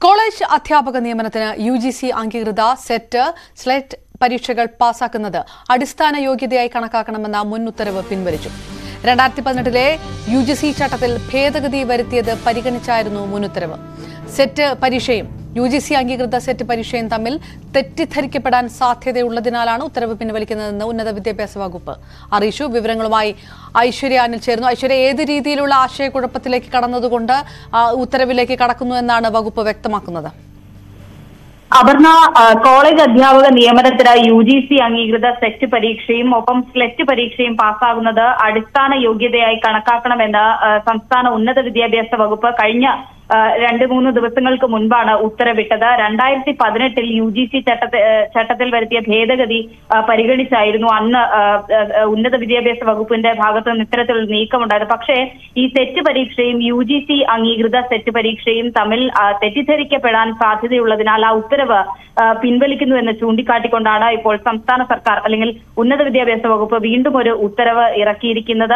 College അധ്യാപക നിയമനത്തിന് UGC അംഗീകൃത സ്ലെറ്റ് പരീക്ഷകൾ പാസാക്കുന്നത് അടിസ്ഥാന യോഗ്യതയായി കണക്കാക്കണമെന്ന മുൻ ഉത്തരവ് പിൻവലിച്ചു. 2018 യുജിസി ചട്ടത്തിൽ ഭേദഗതി വരുത്തിയത് പരിഗണിച്ചായിരുന്നു മുൻ ഉത്തരവ്. സെറ്റ് പരീക്ഷയും യുജിസി അംഗീകൃത സെറ്റ് പരീക്ഷയും തമ്മിൽ തെറ്റിദ്ധരിക്കപ്പെടാൻ സാധ്യതയുള്ളതിനാലാണ് ഉത്തരവ് പിൻവലിക്കുന്നതെന്ന് ഉന്നത വിദ്യാഭ്യാസ വകുപ്പ് അറിയിച്ചു. വിവരങ്ങളുമായി ഐശ്വര്യ അനിൽ ചേർന്നു. ഐശ്വര്യ, ഏത് രീതിയിലുള്ള ആശയക്കുഴപ്പത്തിലേക്ക് കടന്നതുകൊണ്ട് ഉത്തരവിലേക്ക് കടക്കുന്നു എന്നാണ് വകുപ്പ് വ്യക്തമാക്കുന്നത്? അപർണ, കോളേജ് അധ്യാപക നിയമനത്തിന് യുജിസി അംഗീകൃത സെറ്റ് പരീക്ഷയും ഒപ്പം സ്ലെറ്റ് പരീക്ഷയും പാസ്സാകുന്നത് അടിസ്ഥാന യോഗ്യതയായി കണക്കാക്കണമെന്ന് സംസ്ഥാന ഉന്നത വിദ്യാഭ്യാസ വകുപ്പ് കഴിഞ്ഞ 2-3 ദിവസങ്ങൾക്ക് മുൻപാണ് ഉത്തരവിട്ടത്. 2018 യുജിസി ചട്ടത്തിൽ വരുത്തിയ ഭേദഗതി പരിഗണിച്ചായിരുന്നു അന്ന് ഉന്നത വിദ്യാഭ്യാസ വകുപ്പിന്റെ ഭാഗത്തു നിന്ന് ഇത്തരത്തിലുള്ള നീക്കമുണ്ടായത്. പക്ഷേ ഈ സെറ്റ് പരീക്ഷയും യുജിസി അംഗീകൃത സെറ്റ് പരീക്ഷയും തമ്മിൽ തെറ്റിദ്ധരിക്കപ്പെടാൻ സാധ്യതയുള്ളതിനാൽ ആ ഉത്തരവ് പിൻവലിക്കുന്നു എന്ന് ചൂണ്ടിക്കാട്ടിക്കൊണ്ടാണ് ഇപ്പോൾ സംസ്ഥാന സർക്കാർ അല്ലെങ്കിൽ ഉന്നത വിദ്യാഭ്യാസ വകുപ്പ് വീണ്ടും ഒരു ഉത്തരവ് ഇറക്കിയിരിക്കുന്നത്.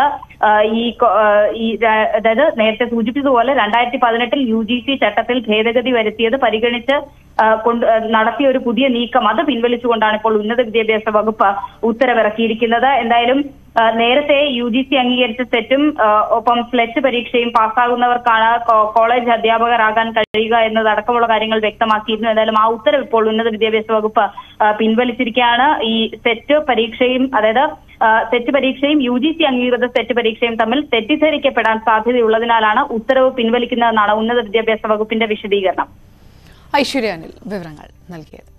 അതായത് നേരത്തെ സൂചിപ്പിച്ചതുപോലെ 2018 യുജിസി ചട്ടത്തിൽ ഭേദഗതി വരുത്തിയത് പരിഗണിച്ച് നടത്തിയ ഒരു പുതിയ നീക്കം അത് പിൻവലിച്ചുകൊണ്ടാണ് ഇപ്പോൾ ഉന്നത വിദ്യാഭ്യാസ വകുപ്പ് ഉത്തരവിറക്കിയിരിക്കുന്നത്. എന്തായാലും നേരത്തെ യുജിസി അംഗീകരിച്ച സെറ്റും ഒപ്പം സ്ലെറ്റ് പരീക്ഷയും പാസ്സാകുന്നവർക്കാണ് കോളേജ് അധ്യാപകരാകാൻ കഴിയുക എന്നതടക്കമുള്ള കാര്യങ്ങൾ വ്യക്തമാക്കിയിരുന്നു. എന്തായാലും ആ ഉത്തരവ് ഇപ്പോൾ ഉന്നത വിദ്യാഭ്യാസ വകുപ്പ് പിൻവലിച്ചിരിക്കുകയാണ്. ഈ സെറ്റ് പരീക്ഷയും അതായത് സെറ്റ് പരീക്ഷയും യുജിസി അംഗീകൃത സെറ്റ് പരീക്ഷയും തമ്മിൽ തെറ്റിദ്ധരിക്കപ്പെടാൻ സാധ്യതയുള്ളതിനാലാണ് ഉത്തരവ് പിൻവലിക്കുന്നതെന്നാണ് ഉന്നത വിദ്യാഭ്യാസ വകുപ്പിന്റെ വിശദീകരണം. ഐശ്വര്യ അനിൽ വിവരങ്ങൾ നൽകിയത്.